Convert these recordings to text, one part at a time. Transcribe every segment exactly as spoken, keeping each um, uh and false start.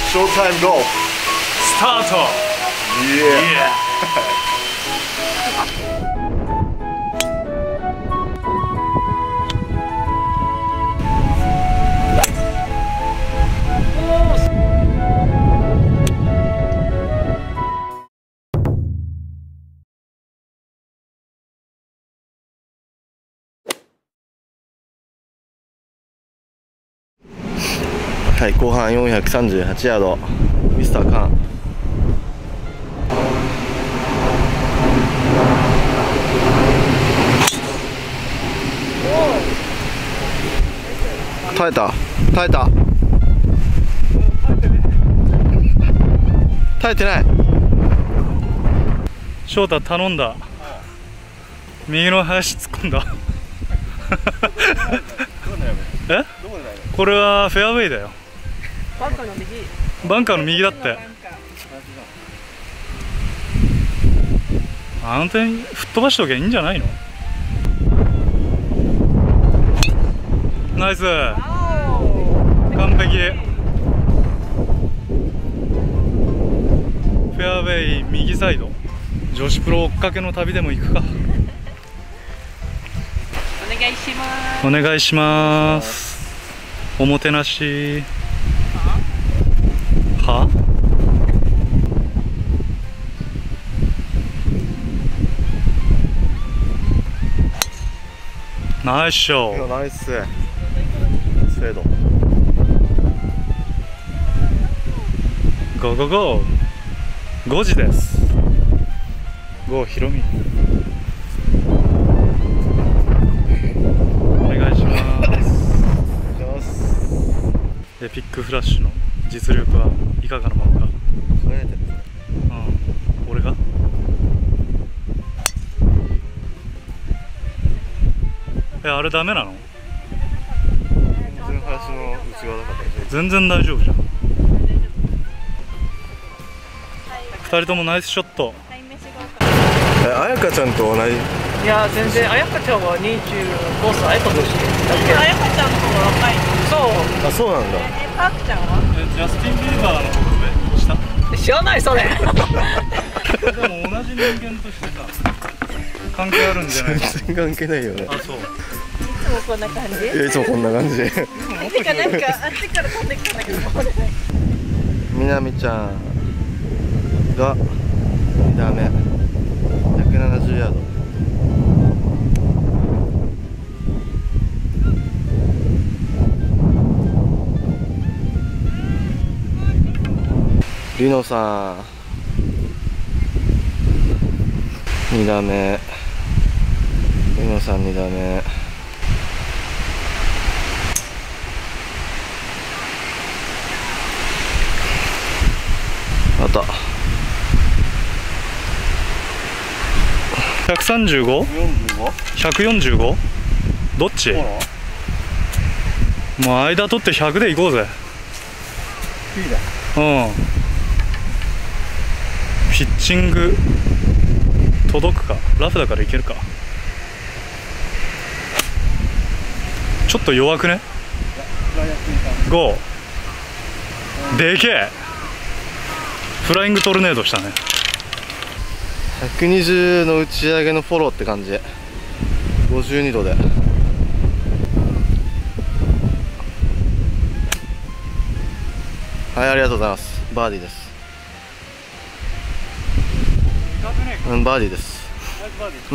Showtime golf スタート。 Yeah. はい、後半よんひゃくさんじゅうはちヤード、ミスターカーン。耐えた耐えた耐えてない。 翔太頼んだ。右の林突っ込んだ。え？これはフェアウェイだよ。バンカーの右。バンカーの右だって。あの点吹っ飛ばしておけばいいんじゃないの？ナイス。完璧。フェアウェイ右サイド。女子プロ追っかけの旅でも行くか。 お願いします。 お願いします。おもてなし。は？ナイスショー。 ナイススウェード。 ゴーゴーゴー。ごじです。ゴーひろみ。お願いします。エピックフラッシュの実力はいかがなものか。 輝いてる。 うん、俺がえ、あれダメなの？ 全然林の内側だから全然大丈夫じゃん。ふたりともナイスショット。 え、あやかちゃんと同じ？ いや全然、あやかちゃんはにじゅうごさいと年だっけ。 あやかちゃんの方が若いの。 そう。 あ、そうなんだ。 え、パークちゃんは？ え、ジャスティン・ビーバーの方が上？下？ 知らないそれ。 でも同じ人間としてさ、関係あるんじゃないの？ 全然関係ないよね。 あ、そう。 いつもこんな感じ？ いや、いつもこんな感じ。 てかなんかあっちから飛んできたんだけど、 みなみちゃんがに打目、ひゃくななじゅうヤード。リノさんに打目、リノさんに打目。あった。 ひゃくさんじゅうご？ひゃくよんじゅうご？どっち？もう間取ってひゃくでいこうぜ。 いいだ。 うん。ピッチング届くか。ラフだからいけるか。ちょっと弱くね？ごでけえ。フライングトルネードしたね。 ひゃくにじゅうの打ち上げのフォローって感じ。ごじゅうにどで。はい、ありがとうございます。バーディーです。うん、バーディーです。うん。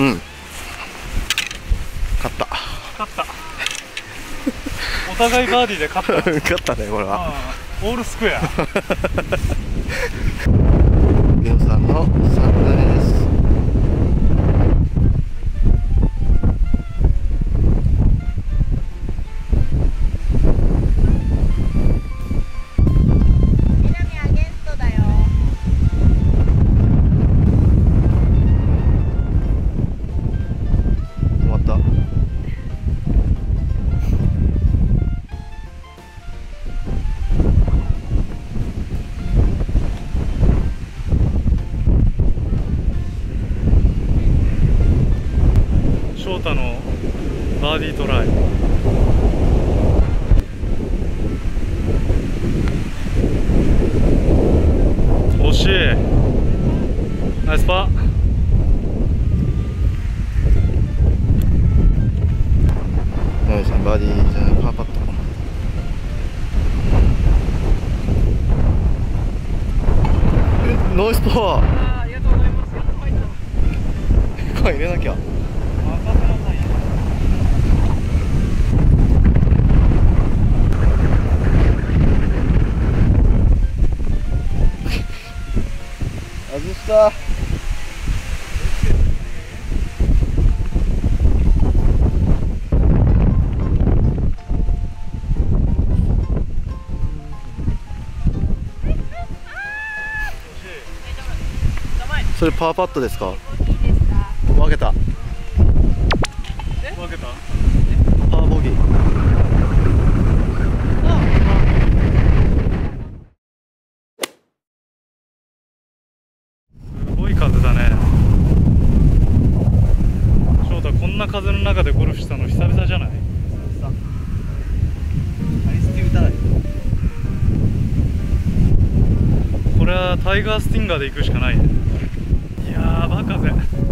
勝った。 勝った。お互いバーディーで勝った。 勝ったね、これは。 オールスクエア。 リノさんのさん打目です。 しい。ナイスパー。 ナミさんバーディーじゃない、パーパット。ナイスパー。 あー、ありがとうございます。やっと入った。 声入れなきゃ。 任せなさいよ。 外した。それパーパットですか？分けた。 分けた。 パーボギー。 すごい風だね。翔太、こんな風の中でゴルフしたの久々じゃない？これはタイガースティンガーで行くしかないね。やば風。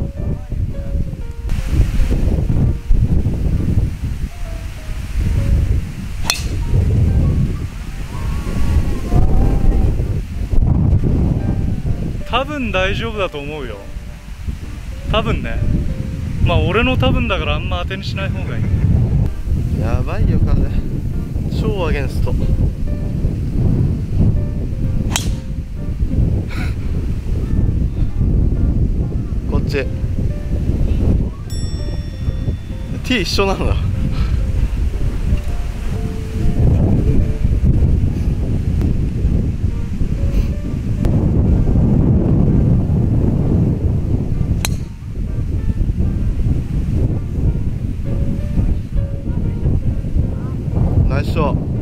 多分大丈夫だと思うよ。多分ね。まあ俺の多分だからあんま当てにしない方がいい。 やばいよ風。超アゲンスト。こっち T 一緒なんだ。ナイスショット。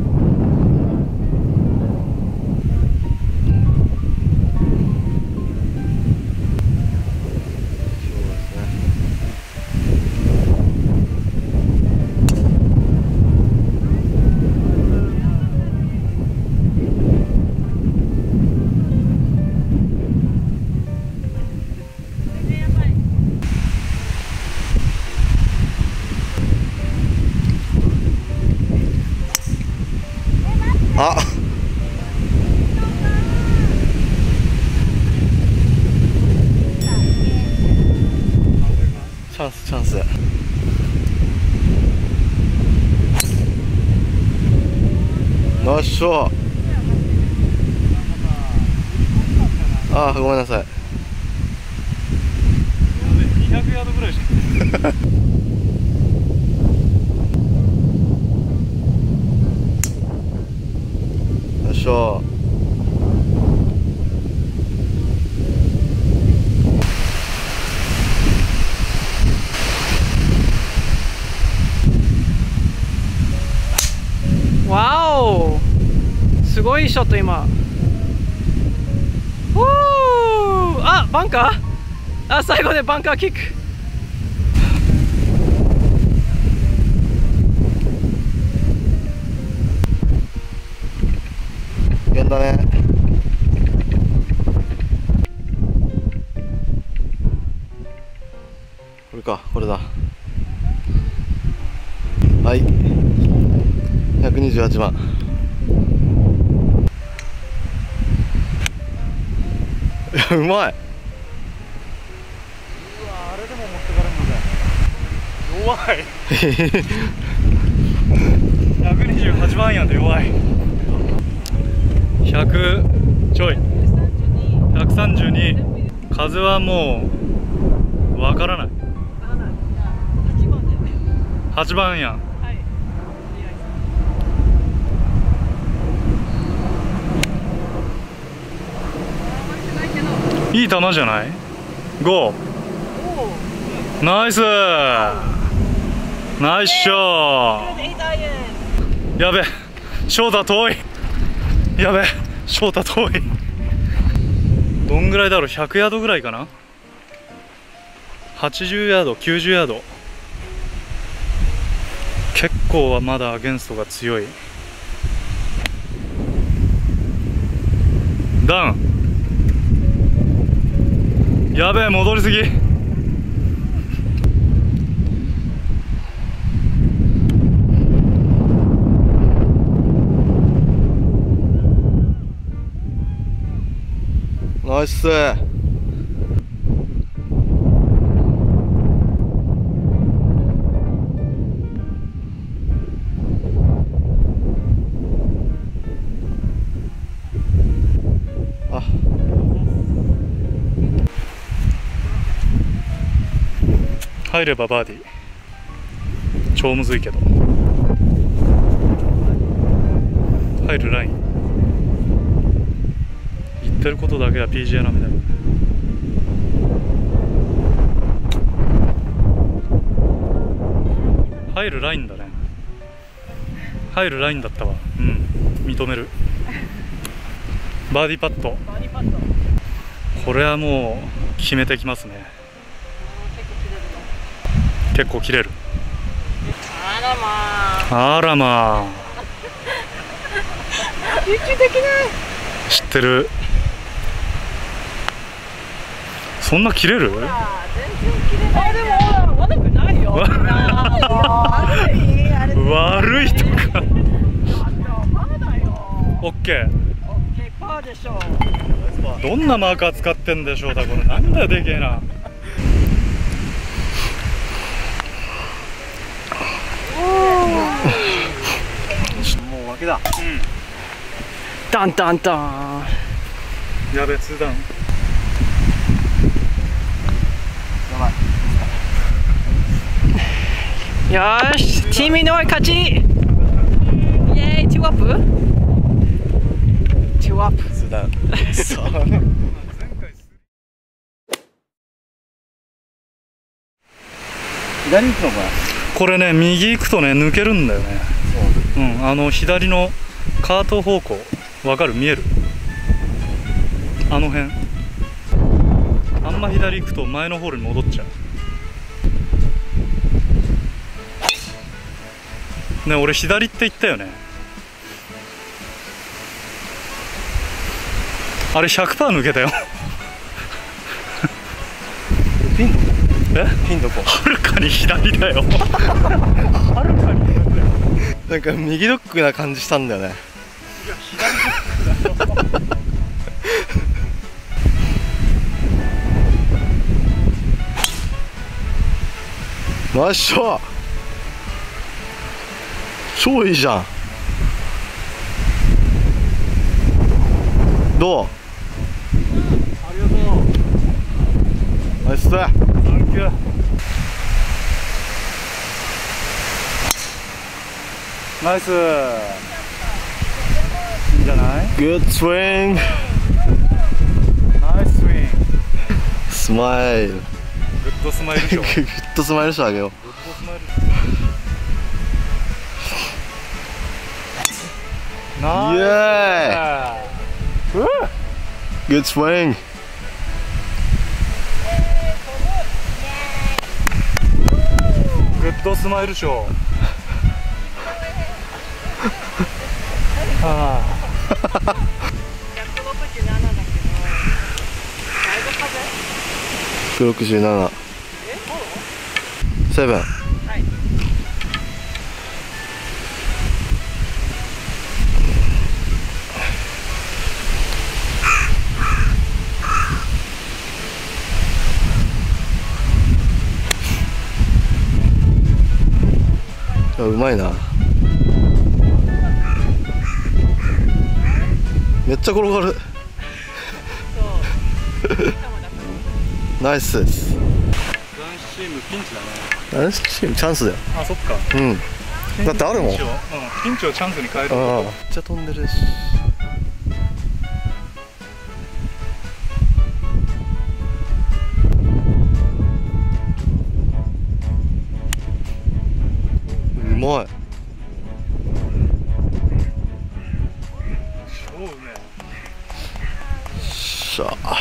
あ、チャンスチャンス。ナイスショット。あー、ごめんなさい。 にひゃくヤードぐらいじゃん。 よいしょ。 わお、すごいショット今。おー、あ、バンカー。あ、最後でバンカーキック。 やったね。これか、これだ。はい、ひゃくにじゅうはちばん。いや、うまい。 うわ、あれでも持ってかれるのか。弱い。ひゃくにじゅうはちばんやんで弱い。ひゃくちょい、ひゃくさんじゅうに。風はもうわからない。はちばんやん。いい球じゃない？ ゴー。ナイスナイスショー。やべ、翔太遠い。やべ、翔太遠い。どんぐらいだろう、ひゃくヤードぐらいかな。はちじゅうヤード、きゅうじゅうヤード。結構はまだアゲンストが強い。ダウン。 やべえ、戻りすぎ。 ナイス。あ、 入ればバーディー。超むずいけど入るライン。言ってることだけは ピージーエー 並みだよ。入るラインだね。入るラインだったわ。うん、認める。バーディーパット。 バーディーパット。 これはもう決めてきますね。結構切れる。 あらまあ。 あらまあ。 集中できない。 知ってる。そんな切れる？ あ、全然切れない。あ、でも悪くないよ。悪い、あれ。 悪いとか。 まだよ。 オッケー。 オッケー、パーでしょう。 どんなマーカー使ってんでしょうだ、これ。なんだよ、でけえな。 もう負けだ。 うん。 ダンダンダン。 やべ、ツーダウン。 よーし、チーム井上勝ち。イエーイ、ツーアップ。ツーアップ。 ツーダウン。左行くのかな。 これね、右行くとね、抜けるんだよね。うん、あの左のカート方向、わかる？見える？あの辺。あんま左行くと前のホールに戻っちゃう。ね、俺左って言ったよね。あれ ひゃくパーセント 抜けたよ。 ピンどこ？ え？ ピンどこ？ はるかに左だよ。はるかに左だよ。 なんか右ドッグな感じしたんだよね。 いや、左ドッグだよ。 ナイスショット。超いいじゃん。どう？ ありがとう。 ナイス。 サンキュー。ナイス。いいんじゃない？ Good swing。 ナイススイング。 スマイル。 グッドスマイルショー。 グッドスマイルショーあげよう。 グッドスマイル。 イエーイ。Good swing。 グッドスマイルショー。ああ。 ひゃくろくじゅうななだけど。だいぶ風。 ひゃくろくじゅうなな。 え、フォロー？ セブン。 はい。 あ、うまいな。めっちゃ転がる。ナイスです。 男子チームピンチだね。 男子チームチャンスだよ。 あ、そっか。 うん。だってあるもん。 ピンチを、うん、ピンチをチャンスに変える。 ああ、めっちゃ飛んでるし。うまい。 超うめえ。 しゃあ。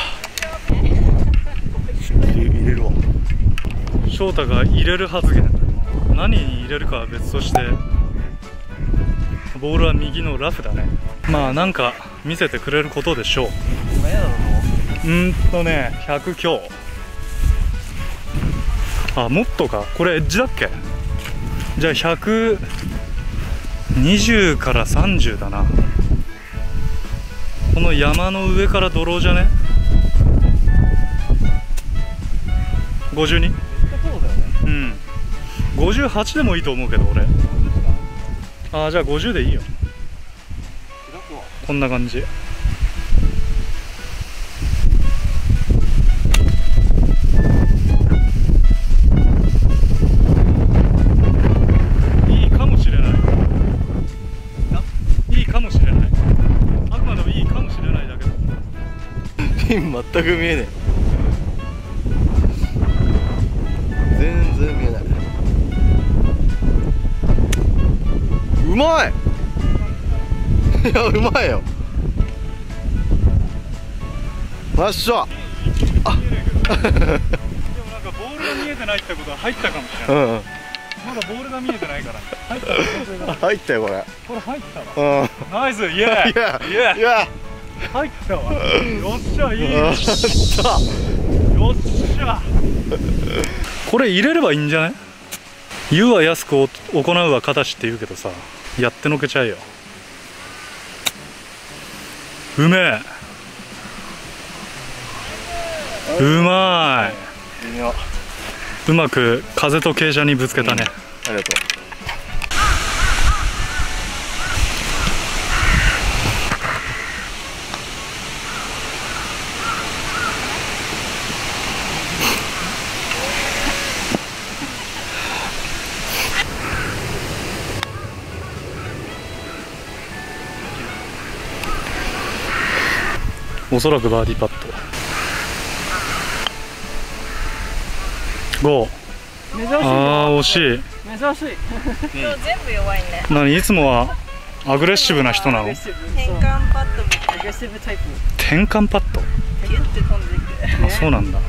入れるわ。 翔太が入れる発言。何に入れるかは別として、ボールは右のラフだね。まあなんか見せてくれることでしょう。うーんとね、ひゃく強。 あ、もっとか。これエッジだっけ。じゃあひゃくにじゅうからさんじゅうだな。この山の上からドローじゃね。ごじゅうに？ そうだよね。 うん、ごじゅうはちでもいいと思うけど俺。ああ、じゃあごじゅうでいいよ。こんな感じ。いいかもしれない。いいかもしれない。あくまでもいいかもしれないだけど。 ピン全く見えねえ。全然見えない。うまい。いや、うまいよ。よっしゃ。あでもなんかボールが見えてないってことは入ったかもしれない。 うん、 まだボールが見えてないから。入った可能性がある。 入ったよこれ。 これ入ったわ。 うん。 ナイス、イエーイ。 いやイエーイ。 いや。 入ったわ。よっしゃ、いい。 よっしゃ。 よっしゃ。これ入れればいいんじゃない？言うは安く行うは形って言うけどさ、やってのけちゃえよ。うめえ。うまい。 微妙。 うまく風と傾斜にぶつけたね。 ありがとおそらくバーディーパット。ゴー。 珍しい。 ああ、惜しい。 珍しい。 今日全部弱いね。 何、いつもはアグレッシブな人なの？ アグレッシブ。 変換パッドみたいアグレッシブタイプ。 転換パッド。 な。ピュって飛んでいく。 あ、そうなんだ。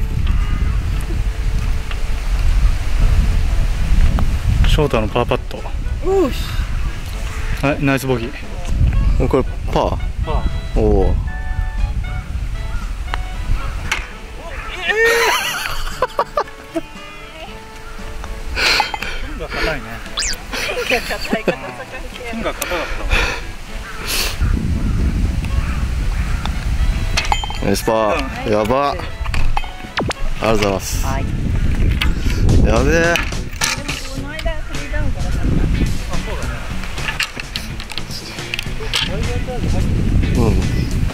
ショータのパーパット。 うーし。 はい、ナイスボギー。 う。これパー。 パおお。 ー。が硬いね。 硬い硬い硬い。 金が硬かった。 ナイスパー。やば。ありがとうございます。 はい。 やべえ。 でもこの間スリーダウンからだった。 うん。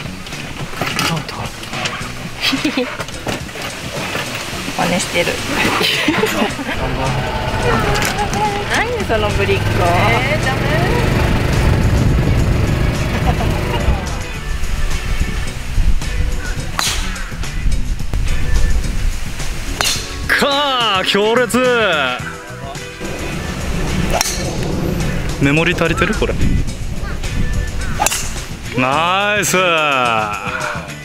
真似してる。何そのぶりっ子。えー、ダメ。 かあ、強烈。メモリ足りてるこれ。ナイス。